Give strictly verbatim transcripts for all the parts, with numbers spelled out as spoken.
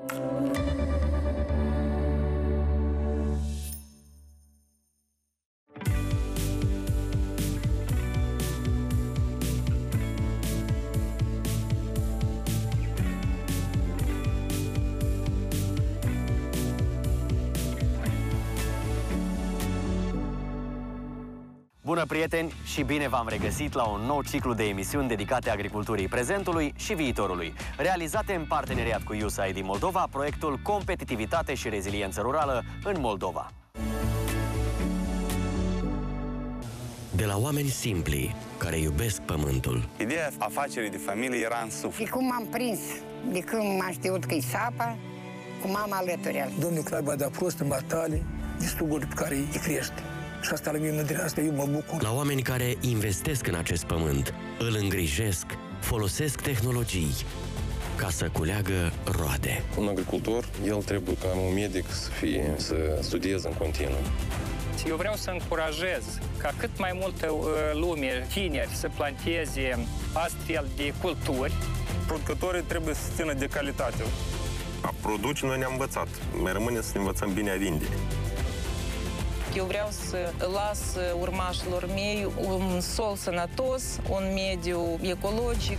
Bună, prieteni, și bine v-am regăsit la un nou ciclu de emisiuni dedicate agriculturii prezentului și viitorului, realizate în parteneriat cu U S A I D Moldova, proiectul Competitivitate și Reziliență Rurală în Moldova. De la oameni simpli, care iubesc pământul. Ideea afacerii de familie era în suflet. De cum m-am prins, de când m-am știut că-i sapa, cu mama alături el. Domnul Clar bădea prost în batalii, de stuguri pe care îi crește. Și asta la mine, de asta eu mă bucur. La oameni care investesc în acest pământ, îl îngrijesc, folosesc tehnologii ca să culeagă roade. Un agricultor, el trebuie ca un medic să fie, să studieze în continuu. Eu vreau să încurajez ca cât mai multă lume, tineri, să planteze astfel de culturi. Producătorii trebuie să țină de calitate. A produce noi ne-am învățat, mai rămâne să ne învățăm bine a vinde. Eu vreau să las urmașilor mei un sol sănătos, un mediu ecologic.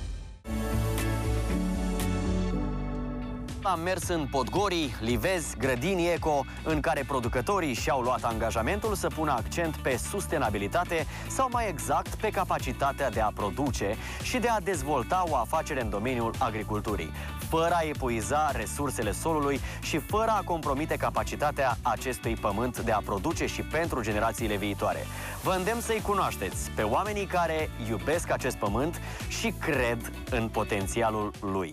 Am mers în Podgorii, livezi, grădini eco, în care producătorii și-au luat angajamentul să pună accent pe sustenabilitate sau, mai exact, pe capacitatea de a produce și de a dezvolta o afacere în domeniul agriculturii, fără a epuiza resursele solului și fără a compromite capacitatea acestui pământ de a produce și pentru generațiile viitoare. Vă îndemn să-i cunoașteți pe oamenii care iubesc acest pământ și cred în potențialul lui.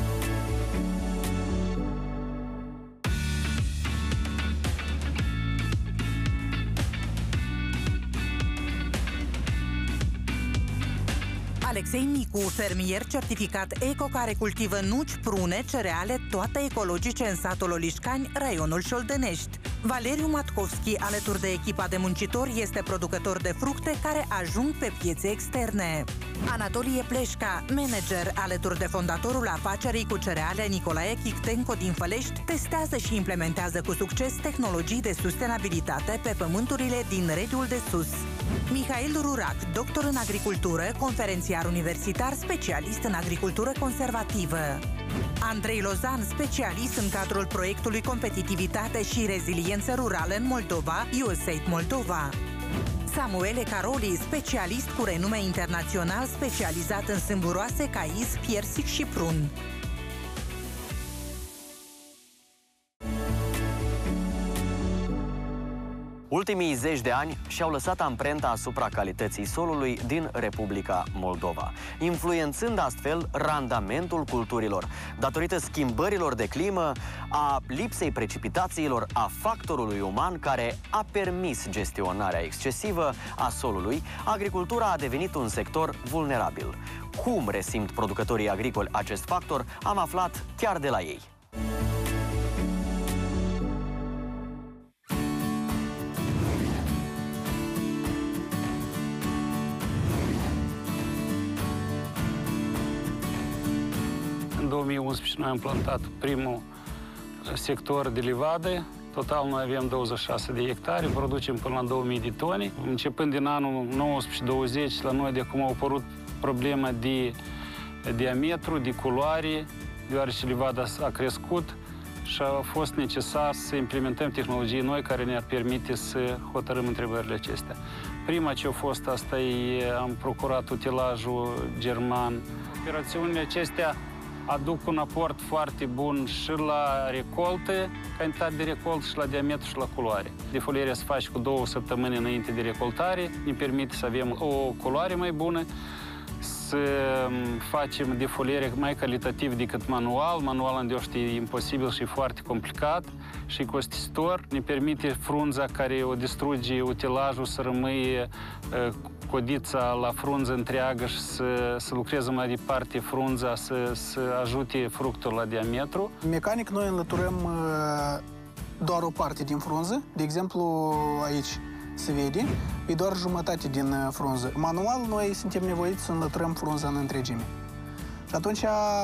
Alexei Nicu, fermier certificat eco care cultivă nuci, prune, cereale, toate ecologice în satul Olișcani, raionul Șoldănești. Valeriu Matkovski, alături de echipa de muncitori, este producător de fructe care ajung pe piețe externe. Anatolie Pleșca, manager, alături de fondatorul afacerii cu cereale Nicolae Chictenco din Fălești, testează și implementează cu succes tehnologii de sustenabilitate pe pământurile din Rediul de Sus. Mihail Rurac, doctor în agricultură, conferențiar universitar, specialist în agricultură conservativă. Andrei Lozan, specialist în cadrul proiectului Competitivitate și Reziliență Rurală în Moldova, U S A I D Moldova. Samuele Caroli, specialist cu renume internațional, specializat în sâmburoase, caiz, piersic și prun. Ultimii zeci de ani și-au lăsat amprenta asupra calității solului din Republica Moldova, influențând astfel randamentul culturilor, datorită schimbărilor de climă, a lipsei precipitațiilor, a factorului uman care a permis gestionarea excesivă a solului. Agricultura a devenit un sector vulnerabil. Cum resimt producătorii agricoli acest factor, am aflat chiar de la ei. În două mii unsprezece noi am plantat primul sector de livade. Total noi avem douăzeci și șase de hectare, producem până la două mii de tone. Începând din anul nouăsprezece douăzeci, la noi de acum au apărut problema de diametru, de culoare, deoarece livada a crescut și a fost necesar să implementăm tehnologii noi care ne-ar permite să hotărâm întrebările acestea. Prima ce a fost, asta e, am procurat utilajul german. Operațiunile acestea aduc un aport foarte bun și la recoltă, cantitate de recoltă, și la diametru și la culoare. Defolierea se face cu două săptămâni înainte de recoltare, ne permite să avem o culoare mai bună, să facem defoliere mai calitativ decât manual. Manual îndeoște e imposibil și e foarte complicat și costisitor. Ne permite frunza care o distruge utilajul să rămâie codița la frunză întreagă și să, să lucreze mai departe frunza, să, să ajute fructul la diametru. Mecanic noi înlăturăm doar o parte din frunză. De exemplu, aici se vede, e doar jumătate din frunză. Manual, noi suntem nevoiți să înlăturăm frunza în întregime. Și atunci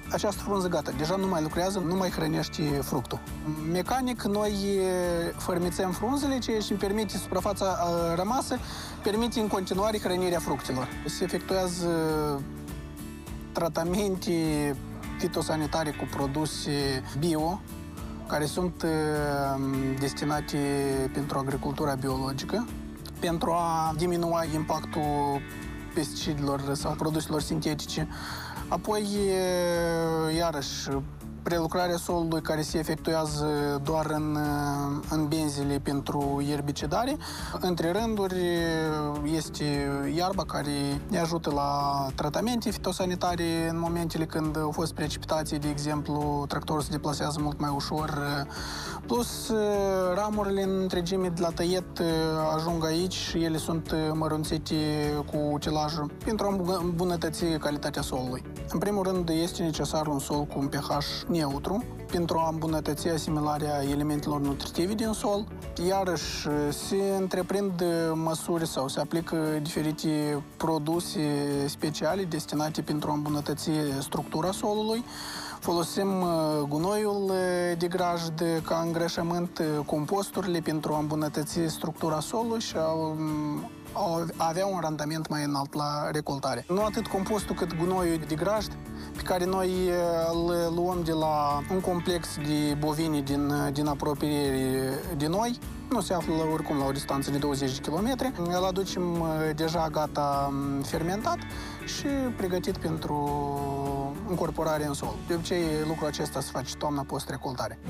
această frunză gata, deja nu mai lucrează, nu mai hrănește fructul. Mecanic, noi fărmițăm frunzele, ceea ce îmi permite suprafața rămasă, permite în continuare hrănirea fructelor. Se efectuează tratamente fitosanitare cu produse bio, care sunt destinate pentru agricultura biologică, pentru a diminua impactul pesticidelor sau produselor sintetice. Apoi, iarăși, prelucrarea solului care se efectuează doar în, în benzile pentru ierbicidare. Între rânduri este iarba care ne ajută la tratamente fitosanitare în momentele când au fost precipitații, de exemplu, tractorul se deplasează mult mai ușor. Plus, ramurile în întregime de la tăiet ajung aici și ele sunt mărunțite cu utilajul pentru a îmbunătăți calitatea solului. În primul rând, este necesar un sol cu un pH neutru pentru a îmbunătăți asimilarea elementelor nutritive din sol. Iarăși, se întreprind măsuri sau se aplică diferite produse speciale destinate pentru a îmbunătăți structura solului. Folosim gunoiul de grajd ca îngrășământ, composturile pentru a îmbunătăți structura solului și a avea un randament mai înalt la recoltare. Nu atât compostul cât gunoiul de grajd, pe care noi îl luăm de la un complex de bovini din, din apropiere de noi, nu se află oricum la o distanță de douăzeci de kilometri. Îl aducem deja gata fermentat și pregătit pentru incorporare în sol. De obicei, lucrul acesta se face toamna post-recoltare.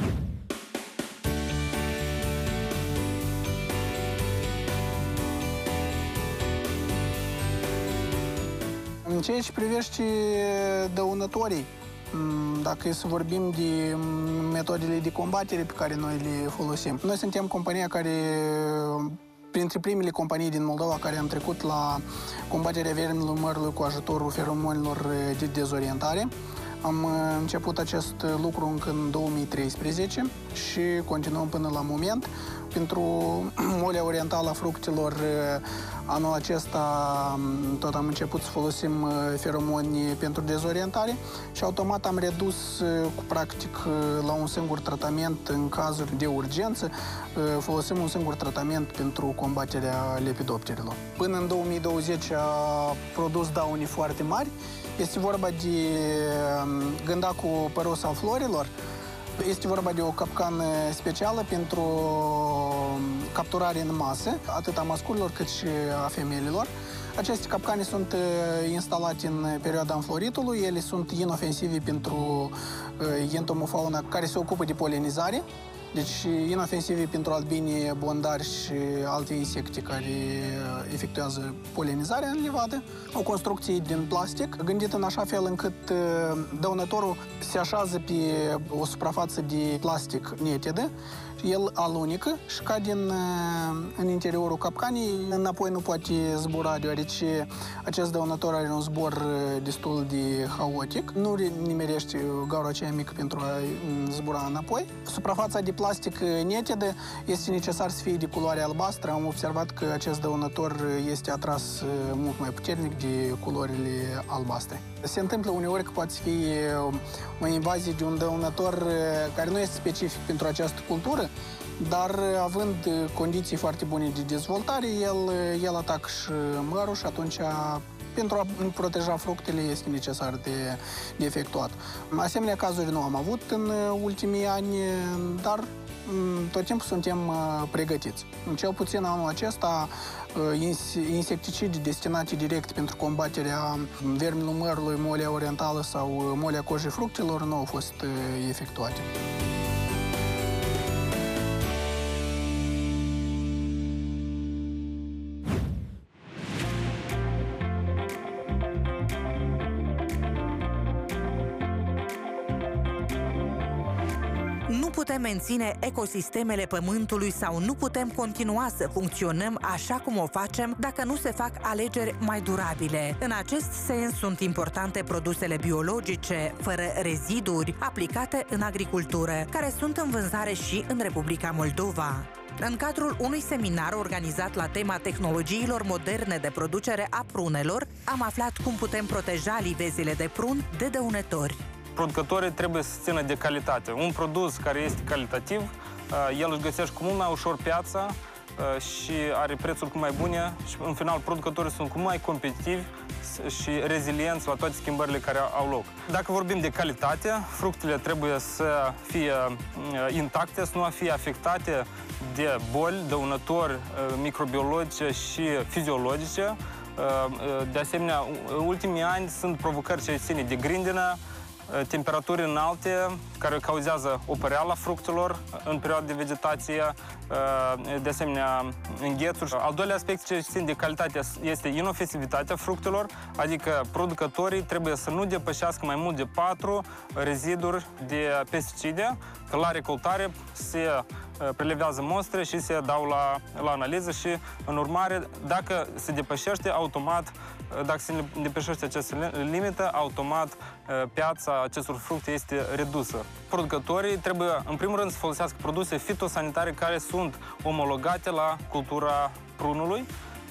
În ceea ce privește dăunătorii, dacă e să vorbim de metodele de combatere pe care noi le folosim, noi suntem compania care, printre primele companii din Moldova care am trecut la combaterea vermilor mărului cu ajutorul feromonilor de dezorientare. Am început acest lucru încă în două mii treisprezece și continuăm până la moment. Pentru molea orientală a fructelor, anul acesta tot am început să folosim feromoni pentru dezorientare și automat am redus cu practic la un singur tratament în cazuri de urgență. Folosim un singur tratament pentru combaterea lepidopterilor. Până în două mii douăzeci a produs daune foarte mari. Este vorba de gândacul păros al florilor. Este vorba de o capcană specială pentru capturare în masă, atât a masculilor cât și a femeilor. Aceste capcane sunt instalate în perioada înfloritului, ele sunt inofensive pentru entomofauna care se ocupă de polenizare, deci inofensive pentru albini, bondari și alte insecte care efectuează polenizarea în livadă. O construcție din plastic, gândită în așa fel încât dăunătorul se așează pe o suprafață de plastic netedă, el alunecă și cade în, în interiorul capcanei, înapoi nu poate zbura, deoarece acest dăunător are un zbor destul de haotic, nu nimerește gaura aceea mică pentru a zbura înapoi. Suprafața de plastic netedă este necesar să fie de culoare albastră. Am observat că acest dăunător este atras mult mai puternic de culorile albastre. Se întâmplă uneori că poate fi o invazie de un dăunător care nu este specific pentru această cultură, dar având condiții foarte bune de dezvoltare, el, el atacă și mărul și atunci pentru a proteja fructele este necesar de, de efectuat. Asemenea cazuri nu am avut în ultimii ani, dar tot timpul suntem pregătiți. Cel puțin anul acesta, insecticide destinate direct pentru combaterea vermilor mărului, molea orientală sau molea cojii fructelor nu au fost efectuate. Nu putem menține ecosistemele pământului sau nu putem continua să funcționăm așa cum o facem dacă nu se fac alegeri mai durabile. În acest sens sunt importante produsele biologice, fără reziduri, aplicate în agricultură, care sunt în vânzare și în Republica Moldova. În cadrul unui seminar organizat la tema tehnologiilor moderne de producere a prunelor, am aflat cum putem proteja livezile de prun de dăunători. producătorii trebuie să țină de calitate. Un produs care este calitativ, el își găsește cu mult mai ușor piața și are prețuri cu mai bune și, în final, producătorii sunt cu mai competitivi și rezilienți la toate schimbările care au loc. Dacă vorbim de calitate, fructele trebuie să fie intacte, să nu fie afectate de boli, dăunători microbiologice și fiziologice. De asemenea, în ultimii ani sunt provocări ce ține de grindină, temperaturi înalte care cauzează opăreala fructelor în perioada de vegetație, de asemenea înghețuri. Al doilea aspect ce ține de calitate este inofensivitatea fructelor, adică producătorii trebuie să nu depășească mai mult de patru reziduri de pesticide, că la recoltare se prelevează mostre și se dau la, la analiză și, în urmare, dacă se depășește automat, dacă se depășește această limită, automat piața acestor fructe este redusă. Producătorii trebuie, în primul rând, să folosească produse fitosanitare care sunt omologate la cultura prunului.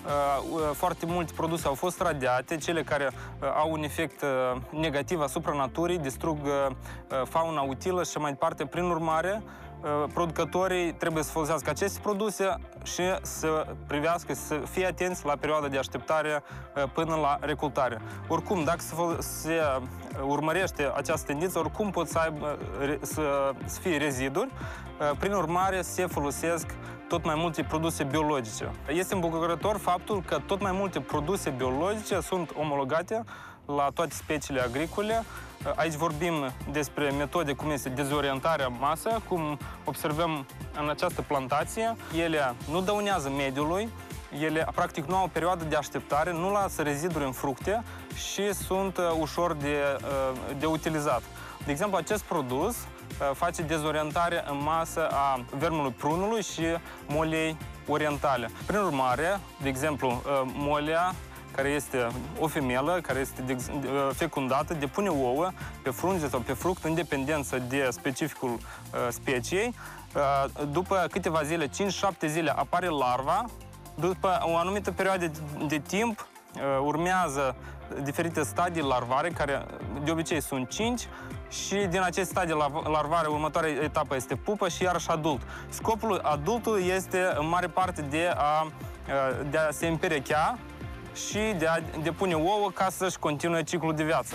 Foarte multe produse au fost radiate, cele care au un efect negativ asupra naturii, distrug fauna utilă și mai departe. Prin urmare, producătorii trebuie să folosească aceste produse și să privească, să fie atenți la perioada de așteptare până la recoltare. Oricum, dacă se urmărește această tendință, oricum pot să, aibă, să, să fie reziduri. Prin urmare, se folosesc tot mai multe produse biologice. Este îmbucurător faptul că tot mai multe produse biologice sunt omologate la toate speciile agricole. Aici vorbim despre metode cum este dezorientarea masă, cum observăm în această plantație. Ele nu dăunează mediului, ele practic nu au o perioadă de așteptare, nu lasă reziduri în fructe și sunt ușor de, de utilizat. De exemplu, acest produs face dezorientare în masă a vermelui prunului și molei orientale. Prin urmare, de exemplu, molea, care este o femelă, care este fecundată, depune ouă pe frunze sau pe fruct în dependență de specificul uh, speciei. Uh, după câteva zile, cinci șapte zile, apare larva. După o anumită perioadă de, de timp, uh, urmează diferite stadii larvare, care de obicei sunt cinci, și din acest stadii larvare, următoarea etapă este pupă și iarăși adult. Scopul adultului este în mare parte de a, uh, de a se împerechea și de a depune ouă ca să-și continue ciclul de viață.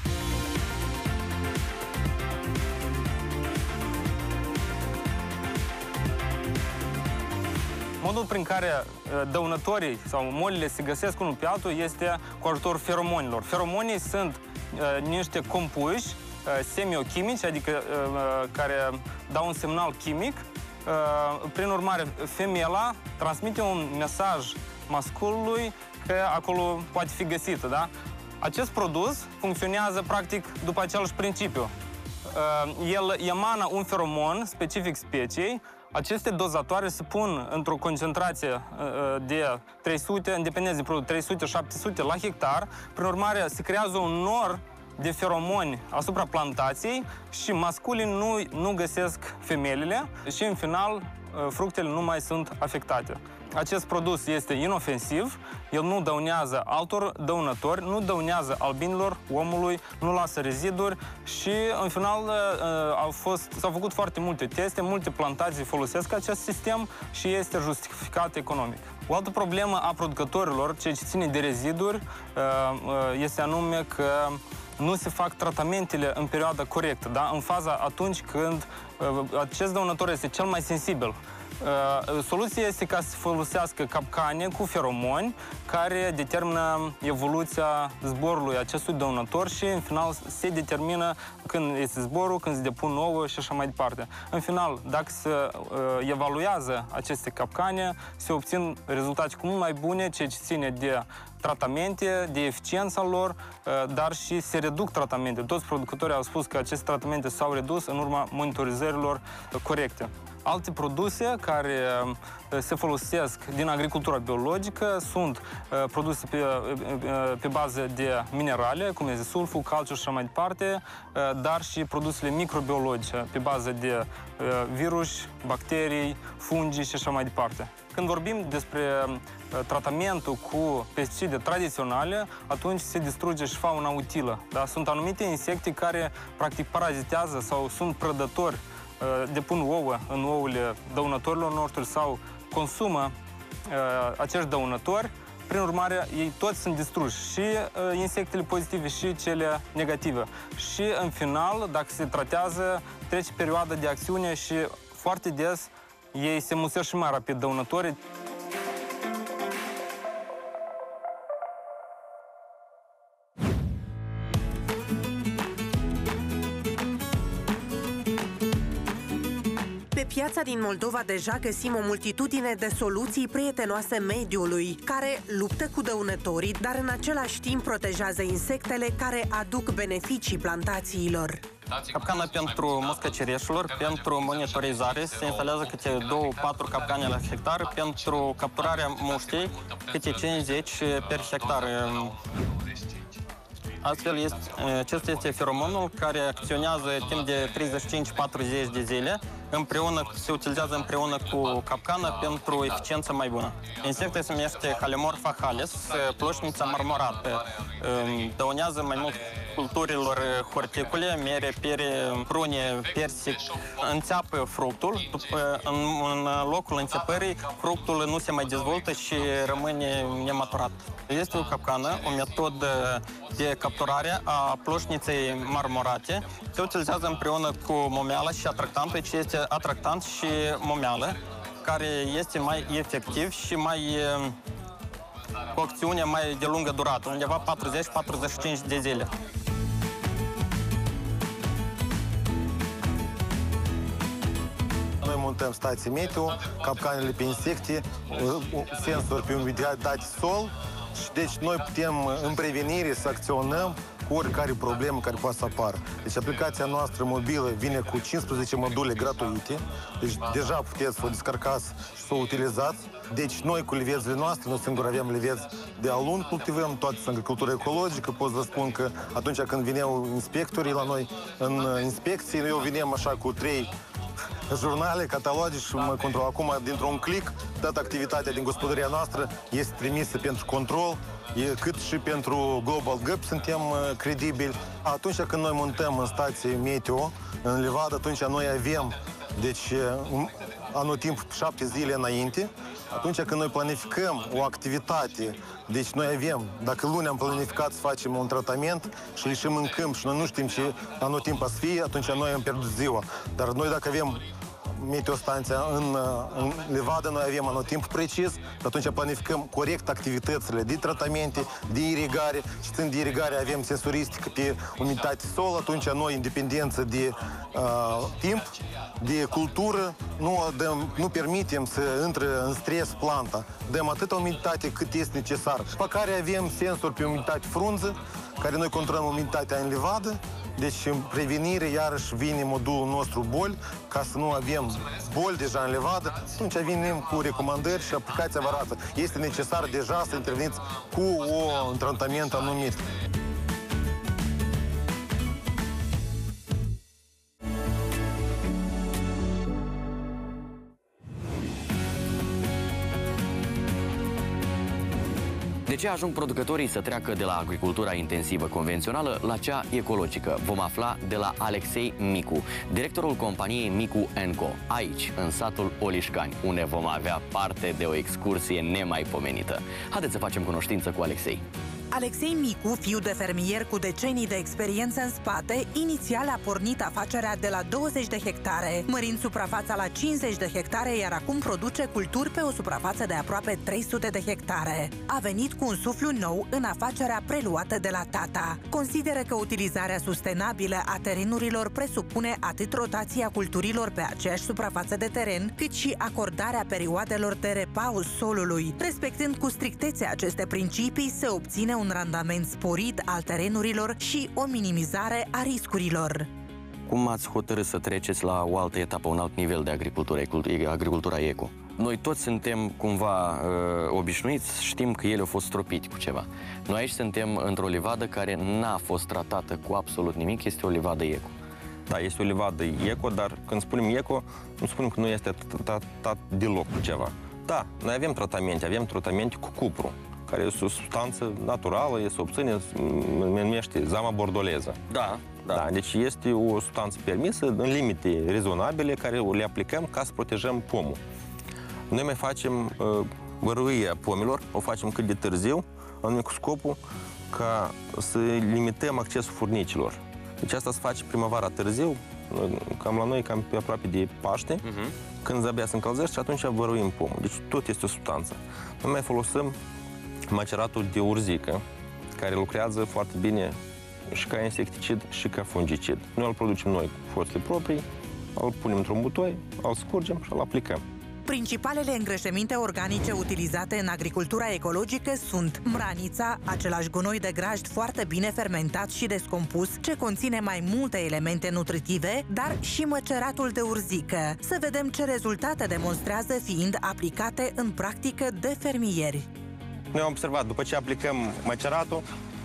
Modul prin care dăunătorii sau molile se găsesc unul pe altul este cu ajutorul feromonilor. Feromonii sunt uh, niște compuși uh, semiochimici, adică uh, care dau un semnal chimic. Uh, prin urmare, femela transmite un mesaj masculului că acolo poate fi găsită, da? Acest produs funcționează practic după același principiu. El emană un feromon specific speciei. Aceste dozatoare se pun într-o concentrație de trei sute, în dependență de produs, trei sute șapte sute la hectar. Prin urmare, se creează un nor de feromoni asupra plantației și masculii nu, nu găsesc femelele și, în final, fructele nu mai sunt afectate. Acest produs este inofensiv, el nu dăunează altor dăunători, nu dăunează albinilor, omului, nu lasă reziduri și, în final, au fost, s-au făcut foarte multe teste, multe plantații folosesc acest sistem și este justificat economic. O altă problemă a producătorilor, ceea ce ține de reziduri, este anume că nu se fac tratamentele în perioada corectă, da? În faza atunci când acest dăunător este cel mai sensibil. Soluția este ca să folosească capcane cu feromoni care determină evoluția zborului acestui dăunător și, în final, se determină când este zborul, când se depun ouă și așa mai departe. În final, dacă se uh, evaluează aceste capcane, se obțin rezultate cu mult mai bune, ceea ce ține de tratamente, de eficiența lor, uh, dar și se reduc tratamente. Toți producătorii au spus că aceste tratamente s-au redus în urma monitorizărilor corecte. Alte produse care se folosesc din agricultura biologică sunt produse pe, pe bază de minerale, cum este sulful, calciu și așa mai departe, dar și produsele microbiologice pe bază de virus, bacterii, fungi și așa mai departe. Când vorbim despre tratamentul cu pesticide tradiționale, atunci se distruge și fauna utilă. Da? Sunt anumite insecte care practic parazitează sau sunt prădători, depun ouă în ouăle dăunătorilor noștri sau consumă acești dăunători. Prin urmare, ei toți sunt distruși, și insectele pozitive și cele negative. Și în final, dacă se tratează, trece perioada de acțiune și foarte des ei se musează și mai rapid dăunătorii. Pe piața din Moldova deja găsim o multitudine de soluții prietenoase mediului, care luptă cu dăunătorii, dar în același timp protejează insectele care aduc beneficii plantațiilor. Capcana pentru muscăcireșilor, pentru monitorizare, se instalează câte două patru capcane la hectar, pentru capturarea muștei, câte cincizeci per hectar. Astfel, este, acesta este feromonul care acționează timp de treizeci și cinci patruzeci de zile, împreună, se utilizează împreună cu capcana pentru eficiență mai bună. Insectul se numește Halimorpha halis, ploșnița marmorată. Dăunează mai mult culturilor horticole, mere, pere, prune, persic. Înțeapă fructul, în, în locul înțepării, fructul nu se mai dezvoltă și rămâne nematurat. Este o capcană, o metodă de capturare a ploșniței marmorate. Se utilizează împreună cu momeala și atractantul, ce este atractant și momeală, care este mai efectiv și mai cu acțiune mai de lungă durată, undeva patruzeci patruzeci și cinci de zile. Noi montăm stații meteo, capcanele pe insecte, sensori pe umiditate sol și deci noi putem în prevenire să acționăm cu oricare problemă care poate să apară. Deci aplicația noastră mobilă vine cu cincisprezece module gratuite, deci deja puteți să o descărcați și să o utilizați. Deci noi cu livezile noastre, noi singuri avem livezi de alun, cultivăm, toate sunt agricultură ecologică, pot să vă spun că atunci când vineau inspectorii la noi în inspecții, eu veneam așa cu trei jurnale, catalogi și mă control. Acum, dintr-un click, toată activitatea din gospodăria noastră este trimisă pentru control, cât și pentru Global Gap suntem credibili. Atunci când noi montăm în stație meteo, în livadă, atunci noi avem, deci, anotimp șapte zile înainte. Atunci când noi planificăm o activitate, deci noi avem, dacă luni am planificat să facem un tratament și ieșim în câmp și noi nu știm ce anotimp a să fie, atunci noi am pierdut ziua. Dar noi dacă avem meteostanția în, în livadă, noi avem anotimp precis, atunci planificăm corect activitățile de tratamente, de irigare și țin de irigare avem sensoristică pe umiditate sol, atunci noi, independență de uh, timp, de cultură, nu, dăm, nu permitem să intre în stres planta. Dăm atâta umiditate cât este necesar. Pe care avem sensori pe umiditate frunză, care noi controlăm umiditatea în livadă. Deci, în prevenire, iarăși vine modulul nostru boli, ca să nu avem boli deja în livadă, atunci venim cu recomandări și aplicația vă arată. Este necesar deja să interveniți cu un tratament anumit. De ce ajung producătorii să treacă de la agricultura intensivă convențională la cea ecologică? Vom afla de la Alexei Micu, directorul companiei Micu and Co, aici, în satul Olișcani, unde vom avea parte de o excursie nemaipomenită. Haideți să facem cunoștință cu Alexei. Alexei Micu, fiu de fermier cu decenii de experiență în spate, inițial a pornit afacerea de la douăzeci de hectare, mărind suprafața la cincizeci de hectare, iar acum produce culturi pe o suprafață de aproape trei sute de hectare. A venit cu un suflu nou în afacerea preluată de la tata. Consideră că utilizarea sustenabilă a terenurilor presupune atât rotația culturilor pe aceeași suprafață de teren, cât și acordarea perioadelor de repaus solului. Respectând cu strictețe aceste principii, se obține un randament sporit al terenurilor și o minimizare a riscurilor. Cum ați hotărât să treceți la o altă etapă, un alt nivel de agricultură, agricultura eco? Noi toți suntem cumva uh, obișnuiți, știm că ele au fost stropiti cu ceva. Noi aici suntem într-o livadă care n-a fost tratată cu absolut nimic, este o livadă eco. Da, este o livadă eco, dar când spunem eco, nu spunem că nu este tratat deloc cu ceva. Da, noi avem tratamente, avem tratamente cu cupru, care este o substanță naturală, se obține, se numește zama bordoleză. Da, da. Da, deci este o substanță permisă în limite rezonabile care le aplicăm ca să protejăm pomul. Noi mai facem uh, văruirea pomilor, o facem cât de târziu, anume cu scopul ca să limităm accesul furnicilor. Deci asta se face primăvara târziu, cam la noi, cam pe aproape de Paște, uh-huh. când abia se încălzește și atunci văruim pomul. Deci tot este o substanță. Noi mai folosim maceratul de urzică, care lucrează foarte bine și ca insecticid și ca fungicid. Noi îl producem noi cu forțele proprii, îl punem într-un butoi, îl scurgem și îl aplicăm. Principalele îngrășăminte organice utilizate în agricultura ecologică sunt mranița, același gunoi de grajd foarte bine fermentat și descompus, ce conține mai multe elemente nutritive, dar și măceratul de urzică. Să vedem ce rezultate demonstrează fiind aplicate în practică de fermieri. Noi am observat, după ce aplicăm măceratul,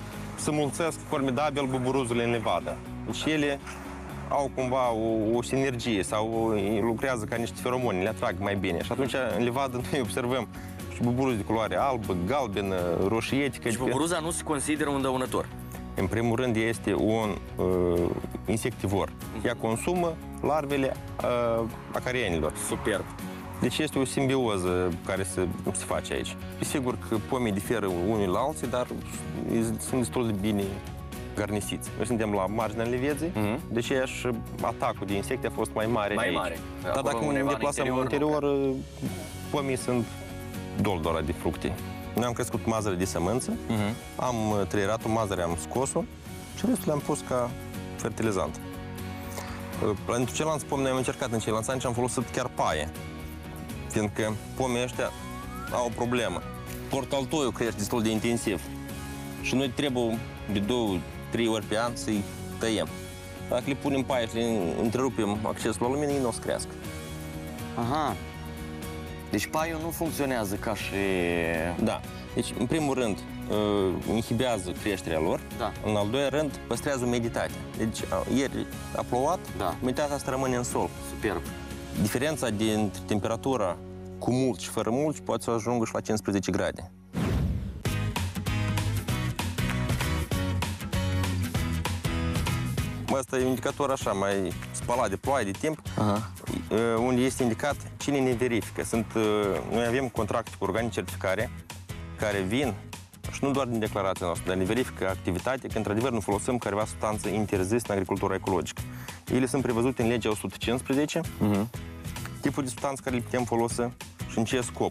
se mulțesc formidabil buburuzurile în livadă. Deci ele au cumva o, o sinergie sau lucrează ca niște feromoni, le atrag mai bine. Și atunci în livadă noi observăm și buburuzi de culoare albă, galbenă, roșietică. Și buburuza nu se consideră un dăunător? În primul rând este un uh, insectivor. Ea consumă larvele uh, acarienilor. Superb! Deci este o simbioză care se, se face aici. Sigur că pomii diferă unii la alții, dar sunt destul de bine garnisiți. Noi suntem la marginea liveței, mm-hmm. deci și atacul de insecte a fost mai mare mai aici. Mare. Dar dacă ne deplasăm în interior, pomii sunt doldora de fructe. Noi am crescut mazăre de sămânță, mm-hmm. am trăierat-o, mazăre am scos-o și restul le-am pus ca fertilizant. Pentru ceilalți pomi noi am încercat în ceilalți ani și am folosit chiar paie, fiindcă pomii ăștia au o problemă. Portaltoiul crește destul de intensiv și noi trebuie de două, trei ori pe an să-i tăiem. Dacă le punem paie și le întrerupem accesul la lumină, ei nu o să crească. Aha. Deci paiul nu funcționează ca și... Da. Deci, în primul rând, uh, inhibează creșterea lor. Da. În al doilea rând, păstrează umiditatea. Deci, uh, ieri a plouat, da. umiditatea asta rămâne în sol. Superb. Diferența dintre temperatura cu mulți și fără mulți poate să ajungă și la cincisprezece grade. Asta e un indicator așa, mai spălat de ploaie, de timp, aha. unde este indicat cine ne verifică. Sunt, noi avem contracte cu organe de certificare care vin și nu doar din declarația noastră, dar ne verifică activitatea, că într-adevăr nu folosim careva substanță interzisă în agricultura ecologică. Ele sunt prevăzute în legea o sută cincisprezece, uh-huh. tipul de substanță care le putem folosi și în ce scop.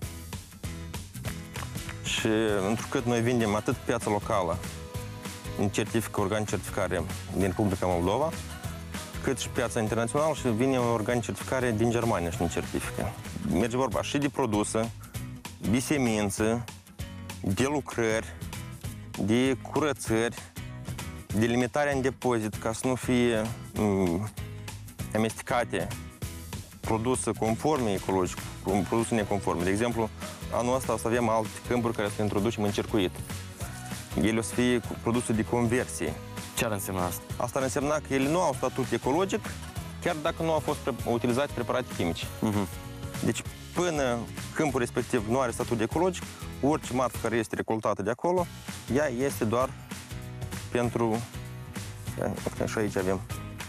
Și întrucât noi vindem atât piața locală, în certifică organ de certificare din Republica Moldova, cât și piața internațională și vine un organ de certificare din Germania și ne certifică. Merge vorba și de produse, de semințe, de lucrări, de curățări, de limitarea în depozit ca să nu fie um, amestecate produse conforme ecologic, produse neconforme. De exemplu, anul ăsta o să avem alte câmpuri care să le introducem în circuit. Ele o să fie produse de conversie. Ce ar însemna asta? Asta ar însemna că ele nu au statut ecologic, chiar dacă nu au fost utilizate preparate chimice. Uh-huh. Deci, până câmpul respectiv nu are statut ecologic, orice marfă care este recoltată de acolo, ea este doar pentru... Și aici avem...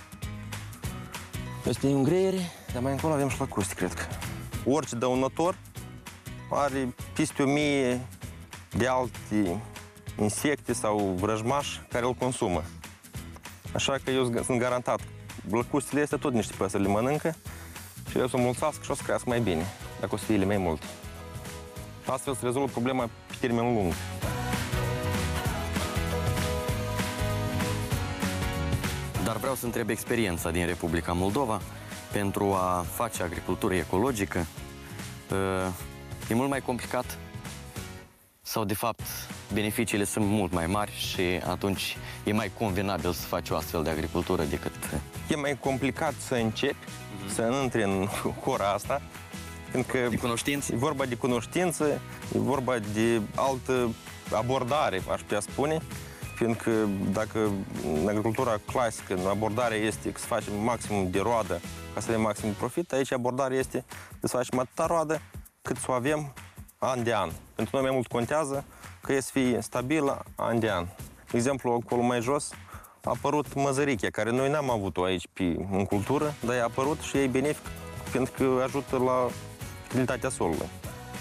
Este un greiere, dar mai încolo avem și lacuste, cred că. Orice dăunător are peste o mie de alte insecte sau vrăjmași care îl consumă. Așa că eu sunt garantat. Lăcustele astea tot niște păsări le mănâncă și ele o să mulțească și o să crească mai bine, dacă o să fie ele mai multe. Astfel se rezolvă problema pe termen lung. Dar vreau să întreb experiența din Republica Moldova pentru a face agricultură ecologică. E mult mai complicat? Sau, de fapt, beneficiile sunt mult mai mari și atunci e mai convenabil să faci o astfel de agricultură decât... E mai complicat să începi, mm-hmm. să intri în cora asta, pentru că de cunoștință. E vorba de cunoștință, e vorba de altă abordare, aș putea spune, fiindcă dacă în agricultura clasică abordarea este că să facem maximum de roadă ca să avem maximum profit, aici abordarea este să facem atâta roadă cât să o avem an de an. Pentru noi mai mult contează că e să fie stabilă an de an. De exemplu, acolo mai jos a apărut măzărichea, care noi n-am avut-o aici pe, în cultură, dar a apărut și e benefic pentru că ajută la fertilitatea solului.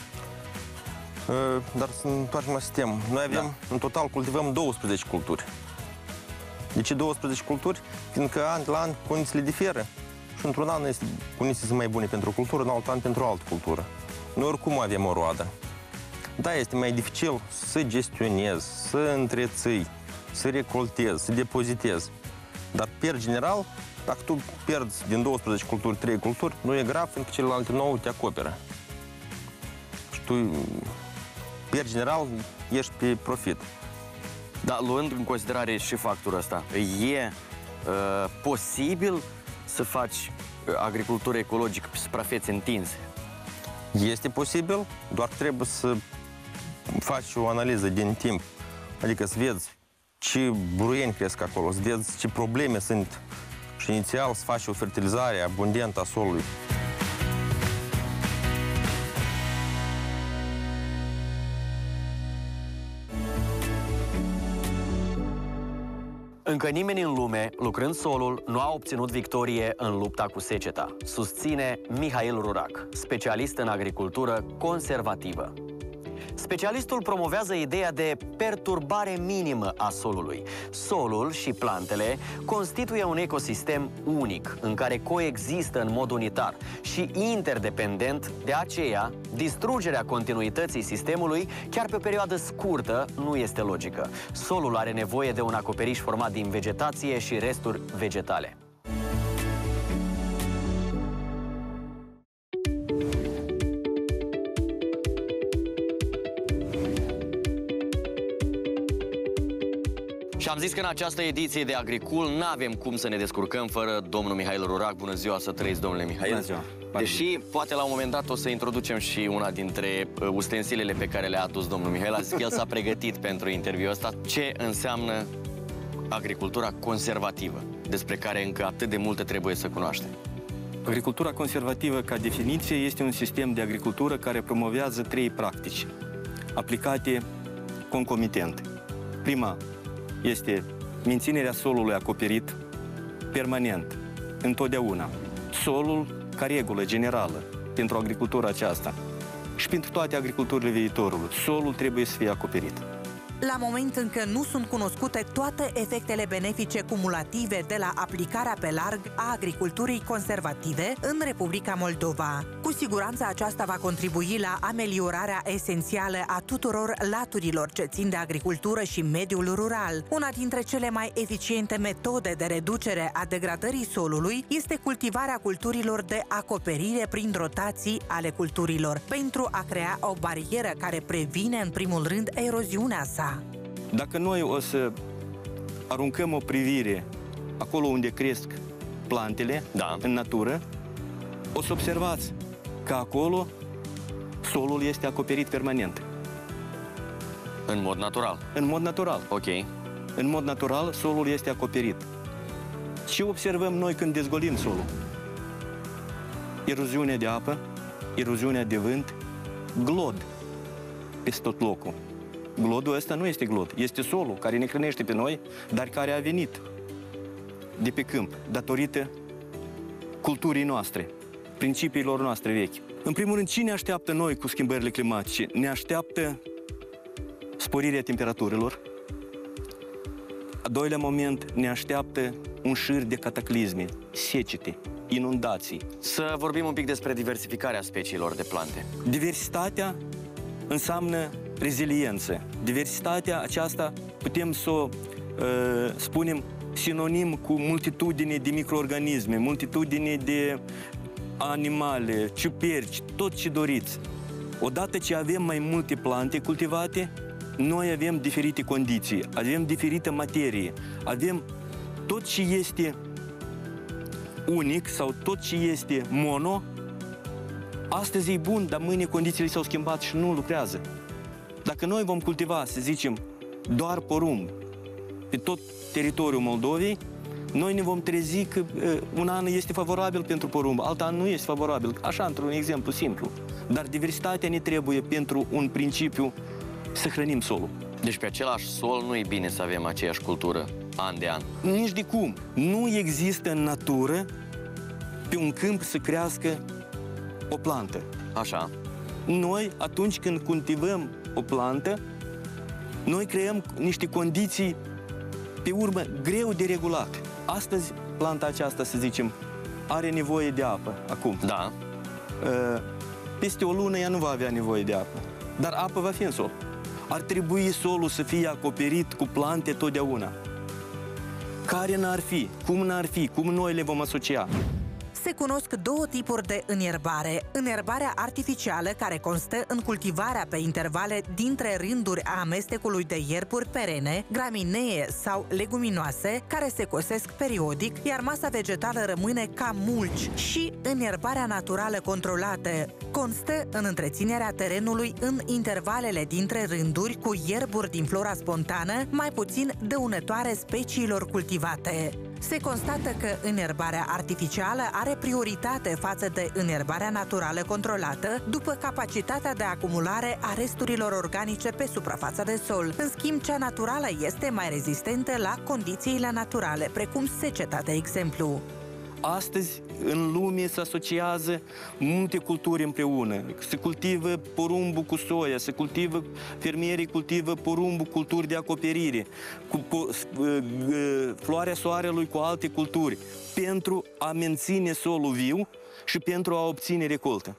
Dar să ne întoarcem la sistem. Noi avem, da. în total, cultivăm douăsprezece culturi. De ce douăsprezece culturi? Fiindcă an la an condițiile diferă. Și într-un an este condiții sunt mai bune pentru o cultură, în alt an pentru o altă cultură. Noi oricum avem o roadă. Da, este mai dificil să gestionezi, să întreții, să recoltezi, să depozitezi. Dar, per general, dacă tu pierzi din douăsprezece culturi trei culturi, nu e grav, fiindcă celelalte nouă te acoperă. Și tu, per general, ești pe profit. Da, luând în considerare și factorul ăsta, e uh, posibil să faci agricultură ecologică pe suprafețe întinse? Este posibil, doar trebuie să faci o analiză din timp. Adică să vezi ce buruieni cresc acolo, să vezi ce probleme sunt și inițial să faci o fertilizare abundentă a solului. Încă nimeni în lume, lucrând solul, nu a obținut victorie în lupta cu seceta, susține Mihail Rurac, specialist în agricultură conservativă. Specialistul promovează ideea de perturbare minimă a solului. Solul și plantele constituie un ecosistem unic, în care coexistă în mod unitar și interdependent. De aceea, distrugerea continuității sistemului, chiar pe o perioadă scurtă, nu este logică. Solul are nevoie de un acoperiș format din vegetație și resturi vegetale. Și am zis că în această ediție de Agricul n-avem cum să ne descurcăm fără domnul Mihail Rurac. Bună ziua, să trăiți, domnule Mihail. Bună ziua. Deși, poate la un moment dat o să introducem și una dintre ustensilele pe care le-a adus domnul Mihail. A zis că el s-a pregătit pentru interviul ăsta. Ce înseamnă agricultura conservativă, despre care încă atât de multe trebuie să cunoaștem? Agricultura conservativă, ca definiție, este un sistem de agricultură care promovează trei practici aplicate concomitent. Prima este menținerea solului acoperit permanent, întotdeauna. Solul, ca regulă generală, pentru agricultura aceasta și pentru toate agriculturile viitorului, solul trebuie să fie acoperit. La moment încă nu sunt cunoscute toate efectele benefice cumulative de la aplicarea pe larg a agriculturii conservative în Republica Moldova. Cu siguranță aceasta va contribui la ameliorarea esențială a tuturor laturilor ce țin de agricultură și mediul rural. Una dintre cele mai eficiente metode de reducere a degradării solului este cultivarea culturilor de acoperire prin rotații ale culturilor, pentru a crea o barieră care previne în primul rând eroziunea sa. Dacă noi o să aruncăm o privire acolo unde cresc plantele, da, în natură, o să observați că acolo solul este acoperit permanent. În mod natural? În mod natural. Ok. În mod natural, solul este acoperit. Ce observăm noi când dezgolim solul? Eroziunea de apă, eroziunea de vânt, glod peste tot locul. Glodul ăsta nu este glod, este solul care ne hrănește pe noi, dar care a venit de pe câmp, datorită culturii noastre, principiilor noastre vechi. În primul rând, ce ne așteaptă noi cu schimbările climatice? Ne așteaptă sporirea temperaturilor. A doilea moment, ne așteaptă un șir de cataclisme, secete, inundații. Să vorbim un pic despre diversificarea speciilor de plante. Diversitatea înseamnă reziliență. Diversitatea aceasta putem să o uh, spunem sinonim cu multitudine de microorganisme, multitudine de animale, ciuperci, tot ce doriți. Odată ce avem mai multe plante cultivate, noi avem diferite condiții, avem diferită materie, avem tot ce este unic sau tot ce este mono, astăzi e bun, dar mâine condițiile s-au schimbat și nu lucrează. Dacă noi vom cultiva, să zicem, doar porumb pe tot teritoriul Moldovei, noi ne vom trezi că uh, un an este favorabil pentru porumb, alt an nu este favorabil. Așa, într-un exemplu simplu. Dar diversitatea ne trebuie pentru un principiu să hrănim solul. Deci pe același sol nu e bine să avem aceeași cultură an de an. Nici de cum. Nu există în natură pe un câmp să crească o plantă. Așa. Noi, atunci când cultivăm o plantă, noi creăm niște condiții pe urmă greu de regulat. Astăzi, planta aceasta, să zicem, are nevoie de apă, acum. Da. Peste o lună ea nu va avea nevoie de apă, dar apă va fi în sol. Ar trebui solul să fie acoperit cu plante totdeauna. Care n-ar fi? Cum n-ar fi? Cum noi le vom asocia? Se cunosc două tipuri de înierbare. Înierbarea artificială, care constă în cultivarea pe intervale dintre rânduri a amestecului de ierburi perene, graminee sau leguminoase, care se cosesc periodic, iar masa vegetală rămâne ca mulci. Și înierbarea naturală controlată constă în întreținerea terenului în intervalele dintre rânduri cu ierburi din flora spontană, mai puțin dăunătoare speciilor cultivate. Se constată că înierbarea artificială are prioritate față de înierbarea naturală controlată, după capacitatea de acumulare a resturilor organice pe suprafața de sol. În schimb, cea naturală este mai rezistentă la condițiile naturale, precum seceta, de exemplu. Astăzi, în lume, se asociază multe culturi împreună. Se cultivă porumbul cu soia, se cultivă, fermierii cultivă porumbul, culturi de acoperire, cu po, floarea soarelui cu alte culturi, pentru a menține solul viu și pentru a obține recoltă.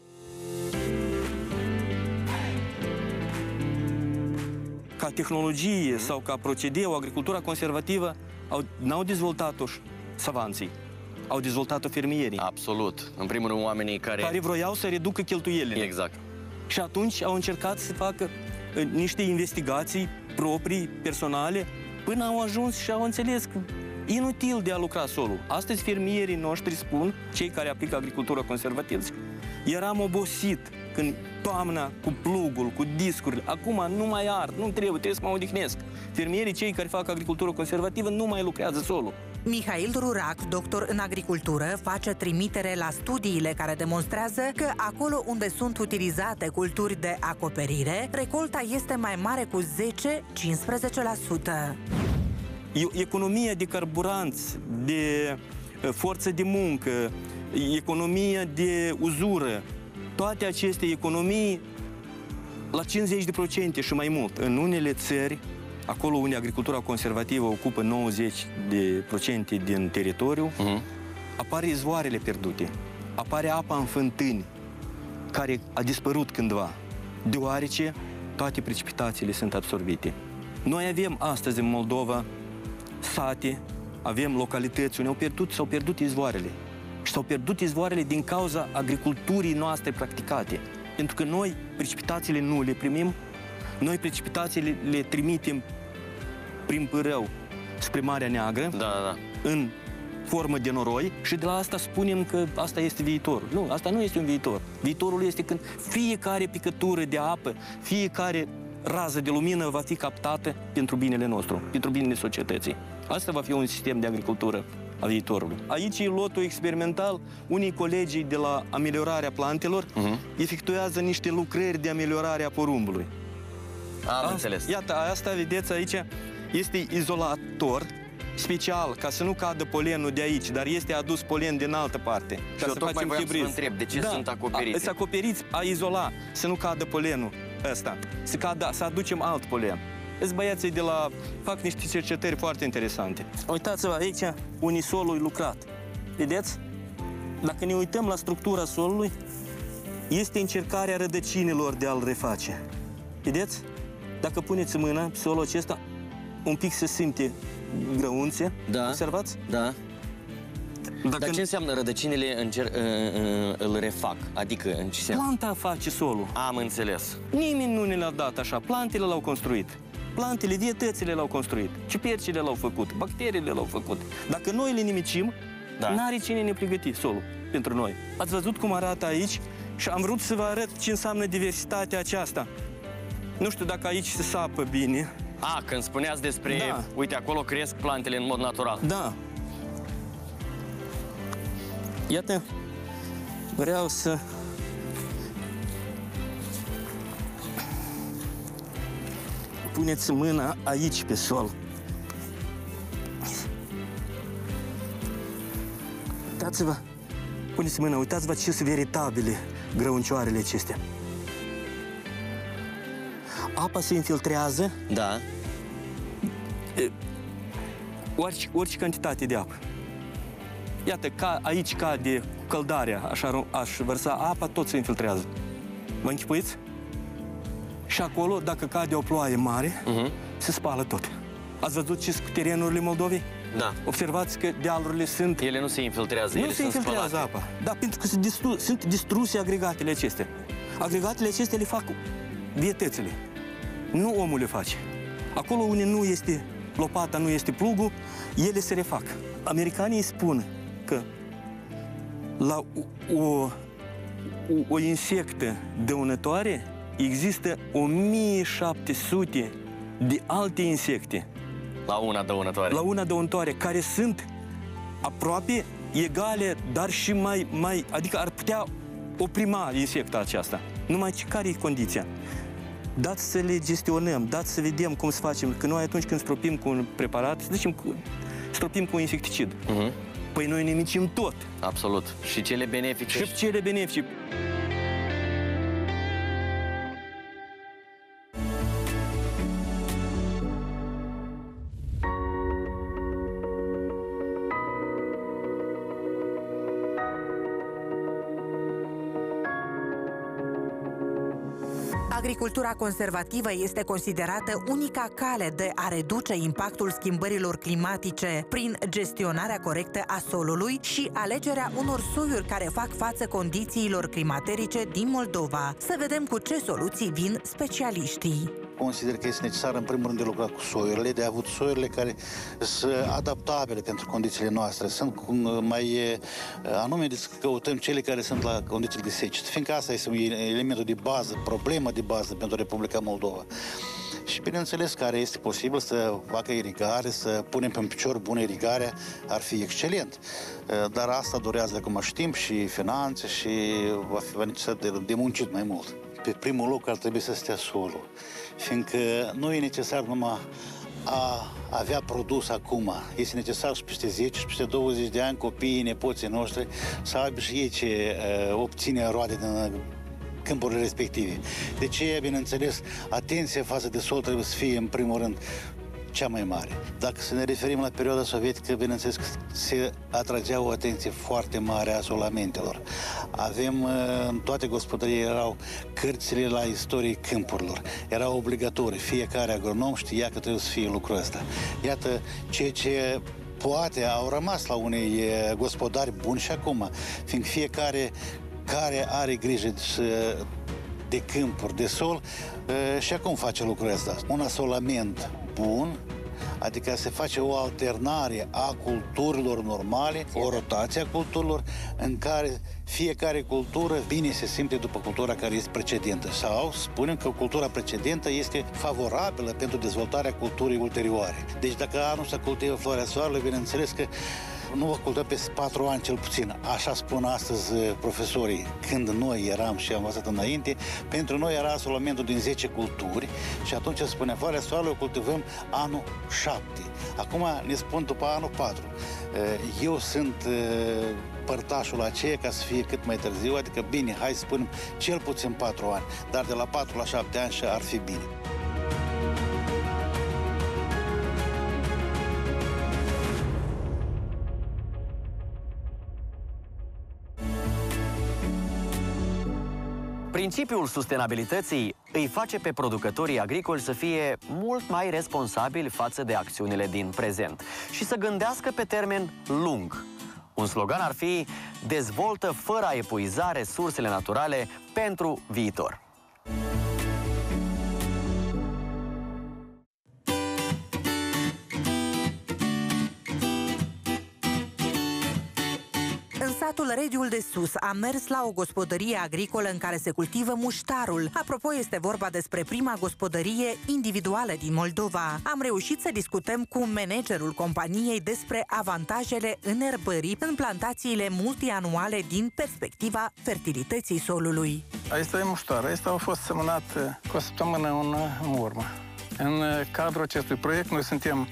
Ca tehnologie sau ca procedeu, agricultura conservativă n-au dezvoltat-o savanții. Au dezvoltat-o fermierii. Absolut. În primul rând, oamenii care... Care vroiau să reducă cheltuielile. Exact. Și atunci au încercat să facă uh, niște investigații proprii, personale, până au ajuns și au înțeles că inutil de a lucra solul. Astăzi fermierii noștri spun, cei care aplică agricultura conservativă, eram obosit când toamna cu plugul, cu discurile, acum nu mai ard, nu trebuie, trebuie să mă odihnesc. Fermierii, cei care fac agricultură conservativă, nu mai lucrează solul. Mihail Rurac, doctor în agricultură, face trimitere la studiile care demonstrează că acolo unde sunt utilizate culturi de acoperire, recolta este mai mare cu zece-cincisprezece la sută. Economia de carburanți, de forță de muncă, economia de uzură, toate aceste economii la cincizeci la sută și mai mult. În unele țări, acolo unde agricultura conservativă ocupă nouăzeci la sută din teritoriu, uh-huh. apare izvoarele pierdute, apare apa în fântâni, care a dispărut cândva, deoarece toate precipitațiile sunt absorbite. Noi avem astăzi în Moldova sate, avem localități unde au pierdut, s-au pierdut izvoarele. Și s-au pierdut izvoarele din cauza agriculturii noastre practicate. Pentru că noi precipitațiile nu le primim, noi precipitațiile le trimitem prin pârâu spre Marea Neagră, da, da. în formă de noroi, și de la asta spunem că asta este viitorul. Nu, asta nu este un viitor. Viitorul este când fiecare picătură de apă, fiecare rază de lumină va fi captată pentru binele nostru, pentru binele societății. Asta va fi un sistem de agricultură a viitorului. Aici e lotul experimental. Unii colegi de la ameliorarea plantelor uh-huh. efectuează niște lucrări de ameliorare a porumbului. Am înțeles. Iată, asta vedeți aici, este izolator special, ca să nu cadă polenul de aici, dar este adus polen din altă parte. Și eu tocmai voiam să vă întreb, de ce da, sunt acoperiți? Să acoperiți, a izola, să nu cadă polenul ăsta, să, cadă, să aducem alt polen. Îți băieții de la... fac niște cercetări foarte interesante. Uitați-vă aici, unii solul lucrat. Vedeți? Dacă ne uităm la structura solului, este încercarea rădăcinilor de a-l reface. Vedeți? Dacă puneți mâna pe solul acesta, un pic se simte grăunțe. Da. Observați? Da. Dacă... Dar ce înseamnă rădăcinile încer... îl refac? Adică în ce sens? Planta face solul. Am înțeles. Nimeni nu ne le-a dat așa. Plantele l-au construit. Plantele, vietățile l-au construit. Cipercile l-au făcut. Bacteriile l-au făcut. Dacă noi le nimicim, da. N-are cine ne pregăti solul pentru noi. Ați văzut cum arată aici? Și am vrut să vă arăt ce înseamnă diversitatea aceasta. Nu știu dacă aici se sapă bine. A, când spuneați despre... Da. Uite, acolo cresc plantele în mod natural. Da. Iată, vreau să... Puneți mâna aici pe sol. Uitați-vă, puneți mâna, uitați-vă ce sunt veritabile grăuncioarele acestea. Apa se infiltrează. Da. Orice, orice cantitate de apă. Iată, ca aici cade căldarea, așa aș vărsa apa, tot se infiltrează. Vă închipuiți? Și acolo, dacă cade o ploaie mare, uh-huh. se spală tot. Ați văzut ce sunt terenurile Moldovei? Da. Observați că dealurile sunt... Ele nu se infiltrează, nu ele se sunt infiltrează spălate. apa. Da, pentru că sunt, distru... sunt distruse agregatele acestea. Agregatele acestea le fac vietățile. Nu omul le face. Acolo unde nu este lopata, nu este plugul, ele se refac. Americanii spun că la o, o, o insectă dăunătoare există o mie șapte sute de alte insecte. La una dăunătoare. La una dăunătoare, care sunt aproape egale, dar și mai, mai adică ar putea oprima insecta aceasta. Numai care e condiția? Dați să le gestionăm, dați să vedem cum să facem, că noi atunci când stropim cu un preparat, să zicem, stropim cu un insecticid. Uh-huh. Păi noi nimicim tot. Absolut. Și cele benefice. Și cele benefice. Agricultura conservativă este considerată unica cale de a reduce impactul schimbărilor climatice prin gestionarea corectă a solului și alegerea unor soiuri care fac față condițiilor climaterice din Moldova. Să vedem cu ce soluții vin specialiștii. Consider că este necesar, în primul rând, de lucrat cu soiurile, de avut soiurile care sunt adaptabile pentru condițiile noastre. Sunt mai anume de să căutăm cele care sunt la condițiile de secetă, fiindcă asta este elementul de bază, problema de bază pentru Republica Moldova. Și, bineînțeles, care este posibil să facă irigare, să punem pe un picior bună irigarea, ar fi excelent. Dar asta durează, cum știm, și finanțe și va fi necesar de, de muncit mai mult. Pe primul loc ar trebui să stea solul, fiindcă nu e necesar numai a avea produs acum. Este necesar și peste zece și peste douăzeci de ani copiii, nepoții noștri să aibă și ei ce uh, obține roade din câmpurile respective. De ce, bineînțeles, atenția față de sol trebuie să fie, în primul rând, cea mai mare. Dacă să ne referim la perioada sovietică, bineînțeles că se atragea o atenție foarte mare a solamentelor. Avem, în toate gospodării erau cărțile la istorie câmpurilor. Erau obligatorii. Fiecare agronom știa că trebuie să fie lucrul ăsta. Iată, ceea ce poate au rămas la unei gospodari buni și acum, fiindcă fiecare care are grijă de, de câmpuri, de sol, și acum face lucrul ăsta. Un asolament bun, adică se face o alternare a culturilor normale, o rotație a culturilor, în care fiecare cultură bine se simte după cultura care este precedentă. Sau spunem că cultura precedentă este favorabilă pentru dezvoltarea culturii ulterioare. Deci dacă anul ăsta cultivă floarea soarelui, bineînțeles că nu va cultiva peste patru ani cel puțin. Așa spun astăzi profesorii. Când noi eram și am învățat înainte, pentru noi era asolamentul din zece culturi și atunci se spunea floarea soarelui o cultivăm anul șapte. Acum ne spun după anul patru. Eu sunt părtașul aceea ca să fie cât mai târziu, adică bine, hai să spunem cel puțin patru ani, dar de la patru la șapte ani și ar fi bine. Principiul sustenabilității îi face pe producătorii agricoli să fie mult mai responsabili față de acțiunile din prezent și să gândească pe termen lung. Un slogan ar fi: dezvoltă fără a epuiza resursele naturale pentru viitor. În satul Rediul de Sus am mers la o gospodărie agricolă în care se cultivă muștarul. Apropo, este vorba despre prima gospodărie individuală din Moldova. Am reușit să discutăm cu managerul companiei despre avantajele înherbării în plantațiile multianuale din perspectiva fertilității solului. Asta e muștar. Asta a fost semănat cu o săptămână în, în urmă. În cadrul acestui proiect, noi suntem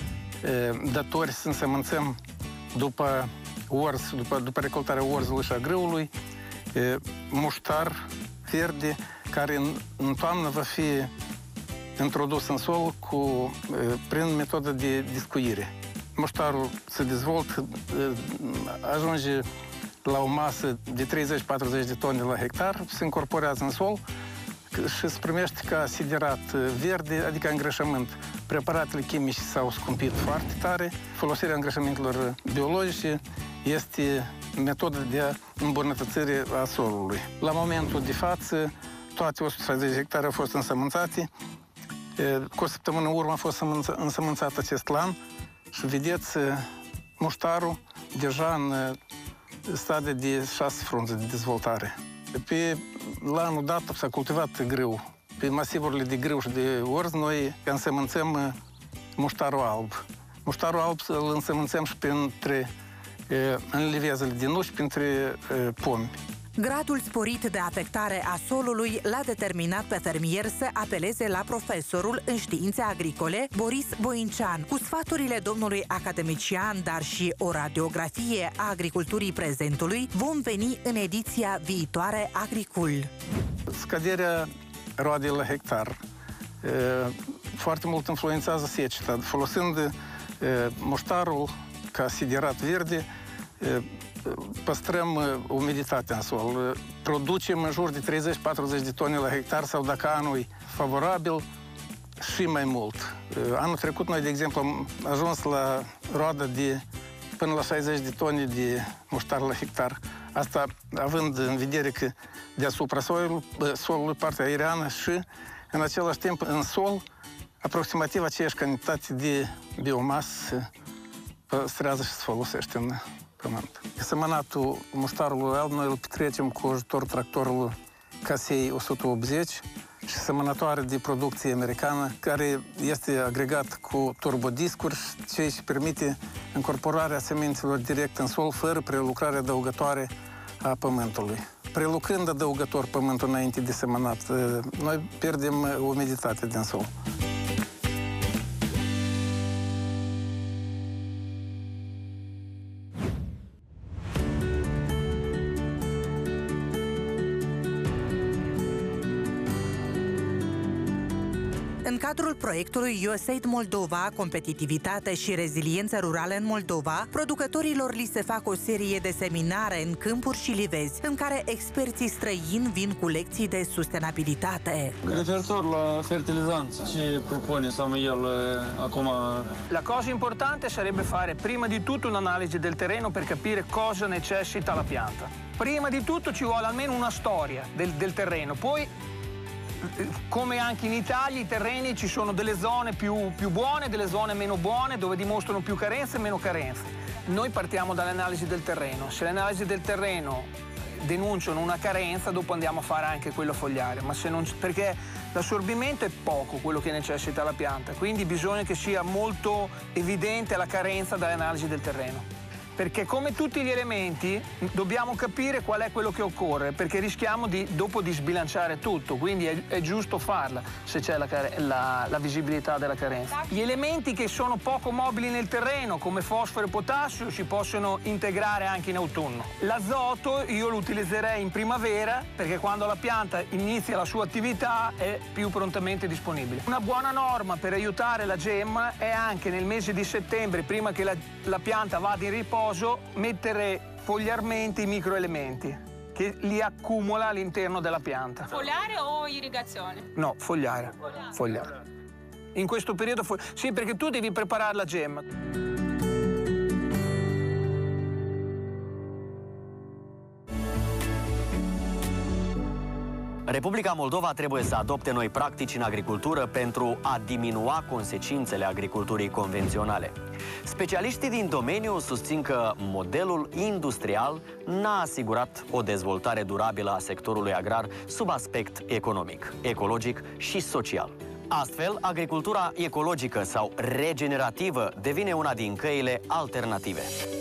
e, datori să însămânțăm după orz, după, după recoltarea orzului și a grâului, e, muștar verde, care în, în toamnă va fi introdus în sol cu, e, prin metodă de discuire. Muștarul se dezvoltă, e, ajunge la o masă de treizeci-patruzeci de tone la hectar, se incorporează în sol și se primește ca siderat verde, adică îngrășământ. Preparatele chimice s-au scumpit foarte tare. Folosirea îngrășămintelor biologice este metoda de îmbunătățire a solului. La momentul de față, toate o sută șaizeci de hectare au fost însămânțate. Cu o săptămână în urmă a fost însămânțat acest lan și vedeți muștarul deja în stadie de șase frunze de dezvoltare. Pe lanul dat s-a cultivat grâu. Pe masivurile de grâu și de orz noi însămânțăm muștarul alb. Muștarul alb îl însămânțăm și printre în livezele de nuci, printre pomi. Gradul sporit de afectare a solului l-a determinat pe fermier să apeleze la profesorul în științe agricole, Boris Boincean. Cu sfaturile domnului academician, dar și o radiografie a agriculturii prezentului, vom veni în ediția viitoare Agricul. Scăderea roadei la hectar foarte mult influențează seceta. Folosind muștarul ca siderat verde, păstrăm umiditatea în sol. Producem în jur de treizeci-patruzeci de tone la hectar sau, dacă anul e favorabil, și mai mult. Anul trecut noi, de exemplu, am ajuns la roadă de până la șaizeci de tone de muștar la hectar. Asta având în vedere că deasupra solului, solului partea aeriană și, în același timp, în sol, aproximativ aceeași cantitate de biomasă păstrează și se folosește în pământ. Semănatul muștarului alb noi îl petrecem cu ajutorul tractorului Casei o sută optzeci și semănătoare de producție americană, care este agregat cu turbodiscuri, ceea ce permite incorporarea semințelor direct în sol, fără prelucrare adăugătoare a pământului. Prelucrând adăugător pământul înainte de semănat, noi pierdem umiditatea din sol. În cadrul proiectului U S A I D Moldova, competitivitate și reziliență rurală în Moldova, producătorilor li se fac o serie de seminare în câmpuri și livezi, în care experții străini vin cu lecții de sustenabilitate. Referitor la fertilizanți, ce propone Samuel acum? La cosa importante sarebbe fare prima di tutto un'analisi del terreno per capire cosa necessita la pianta. Prima di tutto ci vuole almeno una storia del, del terreno, poi come anche in Italia i terreni ci sono delle zone più, più buone, delle zone meno buone, dove dimostrano più carenze e meno carenze. Noi partiamo dall'analisi del terreno. Se l'analisi del terreno denunciano una carenza, dopo andiamo a fare anche quello fogliare, ma se non, perché l'assorbimento è poco quello che necessita la pianta, quindi bisogna che sia molto evidente la carenza dall'analisi del terreno. Perché come tutti gli elementi dobbiamo capire qual è quello che occorre, perché rischiamo di, dopo di sbilanciare tutto, quindi è, è giusto farla se c'è la, la, la visibilità della carenza. Gli elementi che sono poco mobili nel terreno, come fosforo e potassio, si possono integrare anche in autunno. L'azoto io lo utilizzerei in primavera, perché quando la pianta inizia la sua attività è più prontamente disponibile. Una buona norma per aiutare la gemma è anche nel mese di settembre, prima che la, la pianta vada in riposo, mettere fogliarmente i microelementi che li accumula all'interno della pianta. Fogliare o irrigazione? No, fogliare. Fogliare. Fogliare. In questo periodo fo- sì, perché tu devi preparare la gemma. Republica Moldova trebuie să adopte noi practici în agricultură pentru a diminua consecințele agriculturii convenționale. Specialiștii din domeniu susțin că modelul industrial n-a asigurat o dezvoltare durabilă a sectorului agrar sub aspect economic, ecologic și social. Astfel, agricultura ecologică sau regenerativă devine una din căile alternative.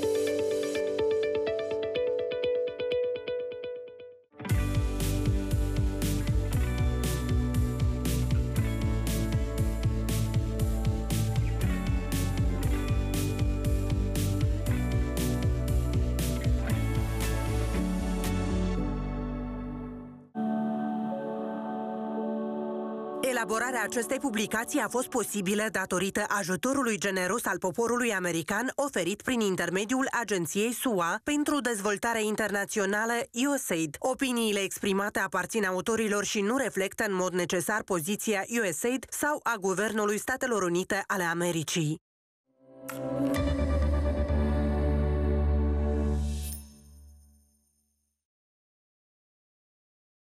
Elaborarea acestei publicații a fost posibilă datorită ajutorului generos al poporului american oferit prin intermediul Agenției S U A pentru Dezvoltare Internațională U S A I D. Opiniile exprimate aparțin autorilor și nu reflectă în mod necesar poziția U S A I D sau a Guvernului Statelor Unite ale Americii.